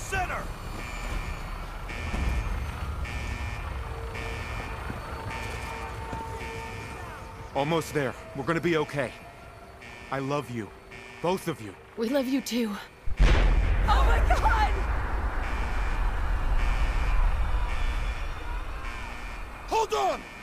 center! Almost there. We're gonna be okay. I love you. Both of you. We love you too. Oh my god! Hold on!